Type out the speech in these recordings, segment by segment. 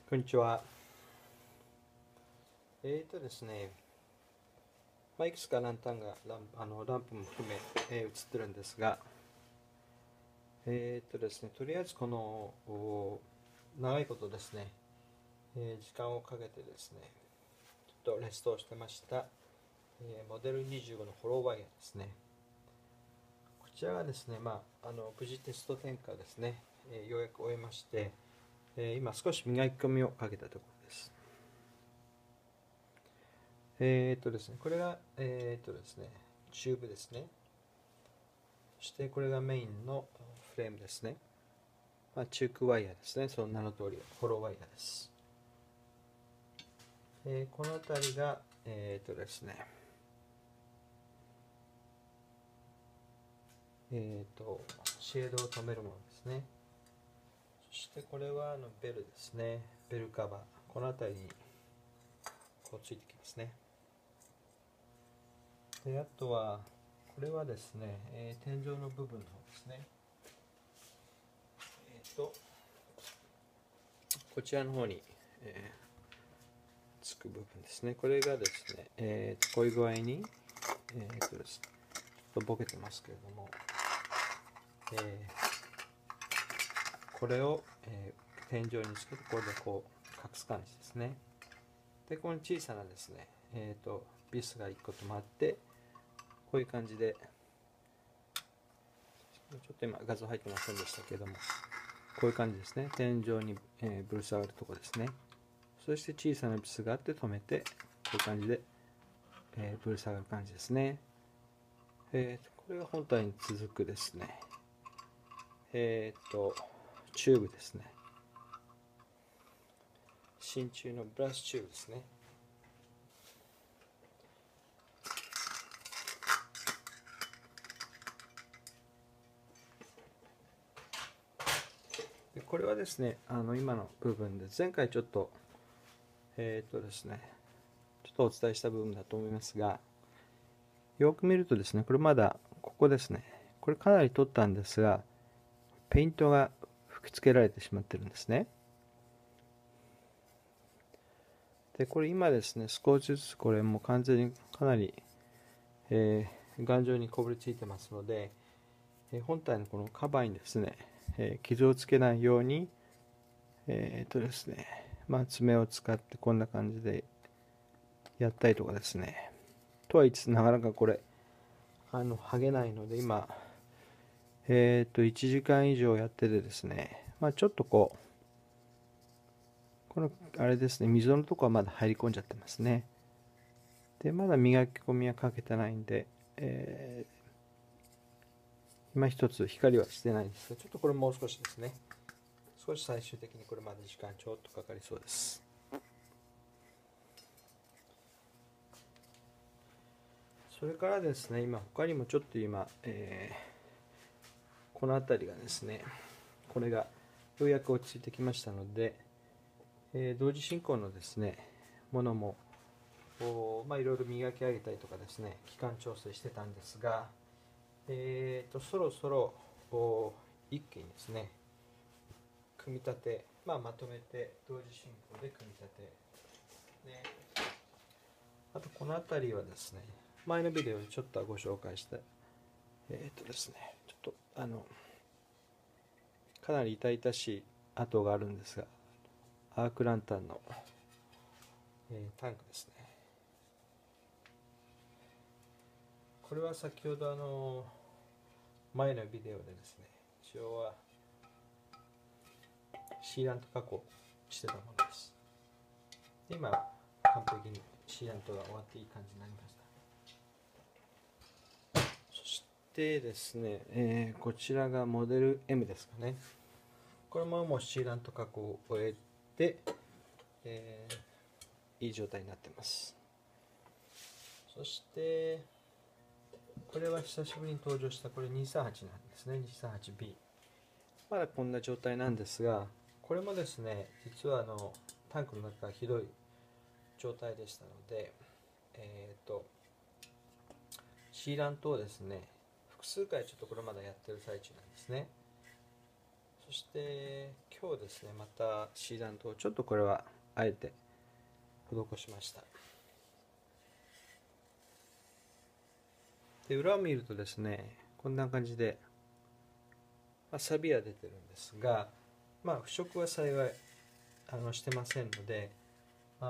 こんにちは。ですね、いくつかランタンがランプも含め、映ってるんですが、ですね、とりあえずこの長いことですね、時間をかけてですね、ちょっとレストアしてました、モデル25のホローワイヤーですね。こちらがですね、無事テスト点火ですね、ようやく終えまして、今少し磨き込みをかけたところです。ですね、これが、ですね、チューブですね。そしてこれがメインのフレームですね。チュークワイヤーですね。その名の通り、ホローワイヤーです。この辺りが、ですね、シェードを止めるものですね。そしてこれはベルですね。ベルカバー。この辺りにこうついてきますね。で、あとは、これはですね、天井の部分の方ですね。こちらの方に、つく部分ですね。これがですね、こういう具合に、ですね、ちょっとボケてますけれども、これを、天井につけてこれでこう隠す感じですね。でここに小さなですね、ビスが1個止まって、こういう感じで、ちょっと今画像入ってませんでしたけども、こういう感じですね。天井に、ぶら下がるところですね。そして小さなビスがあって止めて、こういう感じで、ぶら下がる感じですね。これが本体に続くですね、チューブですね。真鍮のブラシチューブですね。でこれはですね、今の部分で前回ちょっとですね、ちょっとお伝えした部分だと思いますが、よく見るとですね、これまだここですね、これかなり取ったんですが、ペイントが吹き付けられてしまってるんですね。でこれ今ですね、少しずつこれもう完全にかなり、頑丈にこぶりついてますので、本体のこのカバーにですね、傷をつけないように、ですね、爪を使ってこんな感じでやったりとかですね、とは言いつつなかなかこれ剥げないので今1時間以上やっててですね、ちょっとこのあれですね、溝のとこはまだ入り込んじゃってますね。でまだ磨き込みはかけてないんで、今一つ光はしてないんですが、ちょっとこれもう少しですね、少し最終的にこれまで時間ちょっとかかりそうです。それからですね、今他にもちょっと今、この辺りがですね、これがようやく落ち着いてきましたので、同時進行のですねものもいろいろ磨き上げたりとかですね、期間調整してたんですが、そろそろ一気にですね組み立て、まとめて同時進行で組み立て、ね、あとこの辺りはですね、前のビデオでちょっとご紹介したですね、ちょっとかなり痛々しい跡があるんですが、アークランタンの、タンクですね。これは先ほど前のビデオでですね、一応はシーラント加工してたものです。で今完璧にシーラントが終わっていい感じになりました。そしてですね、こちらがモデル M ですかね。これももうシーラント加工を終えて、いい状態になってます。そしてこれは久しぶりに登場したこれ238なんですね。 238B、 まだこんな状態なんですが、これもですね実はタンクの中がひどい状態でしたので、シーラントをですね複数回ちょっとこれまだやってる最中なんですね。 そして今日ですね、またシーラントをちょっとこれはあえて施しました。で、裏を見るとですね、こんな感じで、錆は出てるんですが、腐食は幸いしてませんので、こ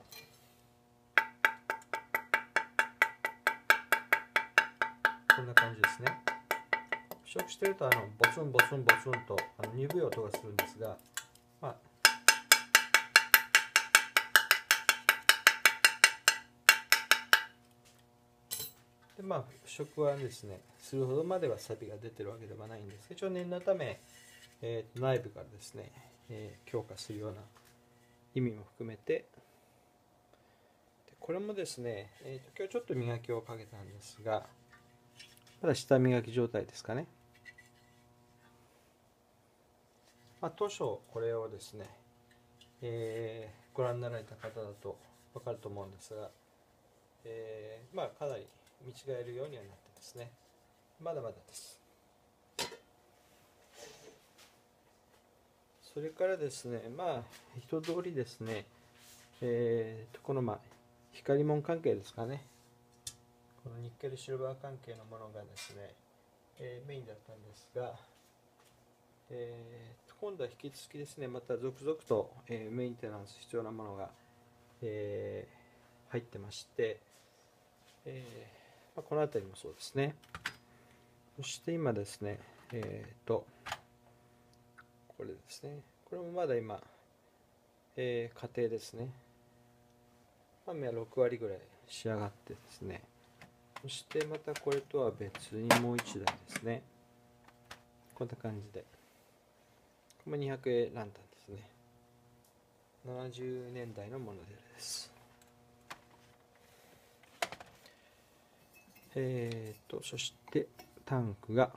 んな感じですね。腐食してるとボツンボツンボツンと鈍い音がするんですが、で腐食はですねするほどまでは錆が出てるわけではないんですけど、一応念のため、内部からですね、強化するような意味も含めて、これもですね、今日ちょっと磨きをかけたんですが、まだ下磨き状態ですかね。当初これをですね、ご覧になられた方だと分かると思うんですが、かなり見違えるようにはなってますね。まだまだです。それからですね、一通りですね、この光紋関係ですかね、このニッケルシルバー関係のものがですね、メインだったんですが、今度は引き続きですね、また続々と、メンテナンス必要なものが、入ってまして、この辺りもそうですね。そして今ですね、これですね、これもまだ今、過程ですね。雨は6割ぐらい仕上がってですね、そしてまたこれとは別にもう1台ですね、こんな感じで、これも 200A ランタンですね。70年代のモデルです。そしてタンクが、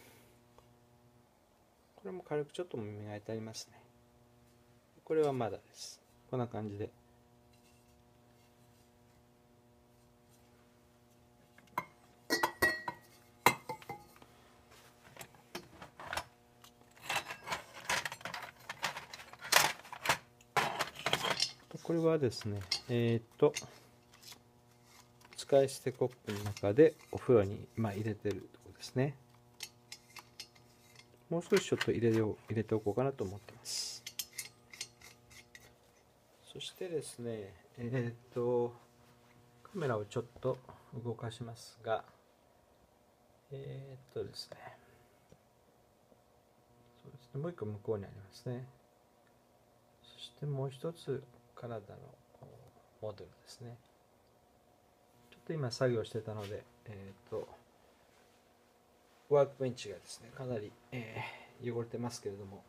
これも軽くちょっと磨いてありますね。これはまだです。こんな感じで。これはですね、使い捨てコップの中でお風呂に入れてるところですね。もう少しちょっと入れておこうかなと思ってます。そしてですね、カメラをちょっと動かしますが、ですね、そうですね、もう一個向こうにありますね。そしてもう一つカナダのモデルですね。ちょっと今作業してたので、ワークベンチがですねかなり、汚れてますけれども、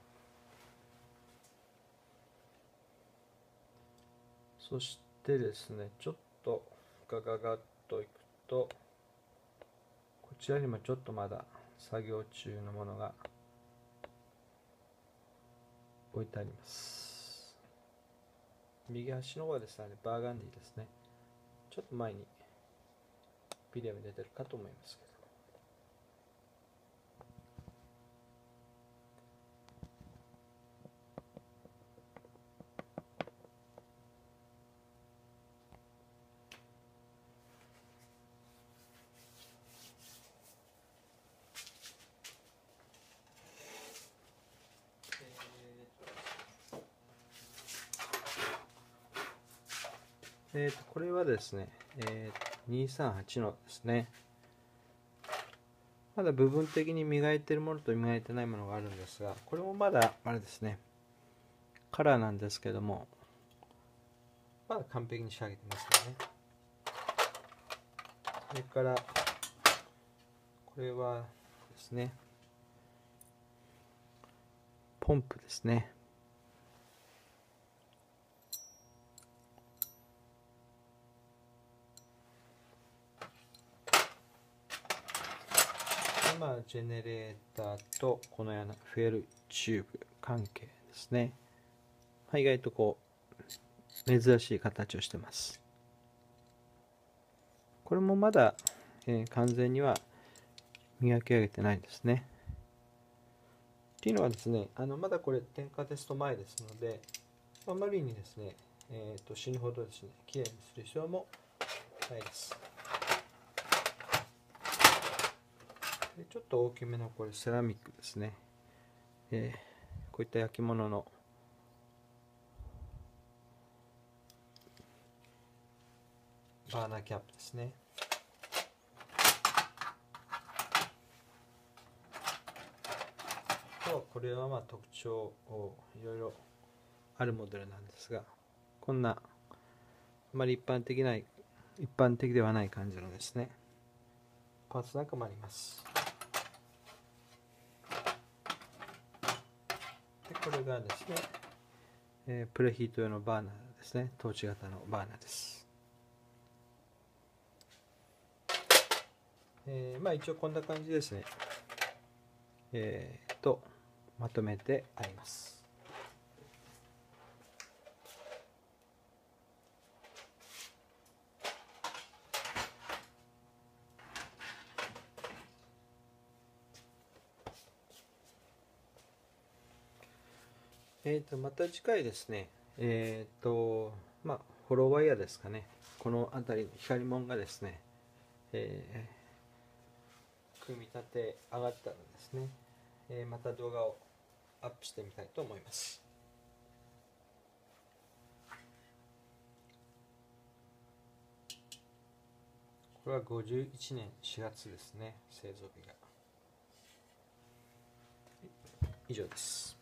そしてですね、ちょっとガガガッといくと、こちらにもちょっとまだ作業中のものが置いてあります。右端の方はですね、バーガンディですね。ちょっと前にビデオに出てるかと思いますけど、これはですね、238のですね、まだ部分的に磨いてるものと磨いてないものがあるんですが、これもまだあれですね、カラーなんですけども、まだ完璧に仕上げてますよね。それからこれはですね、ポンプですね。ジェネレーターとこのようなフェルチューブ関係ですね。意外とこう珍しい形をしてます。これもまだ、完全には磨き上げてないんですね。 っていうのはですね、まだこれ点火テスト前ですので、あまりにですね、死ぬほどですね、きれいにする必要もないです。でちょっと大きめのこれセラミックですね。こういった焼き物のバーナーキャップですね。これはまあ特徴をいろいろあるモデルなんですが、こんなあまり一般的ではない感じのですね、パーツなんかもあります。でこれがですね、プレヒート用のバーナーですね。トーチ型のバーナーです。まあ一応こんな感じですね。まとめてあります。また次回ですね、まあ、ホローワイヤーですかね、この辺りの光紋がですね、組み立て上がったらですね、また動画をアップしてみたいと思います。これは51年4月ですね、製造日が。以上です。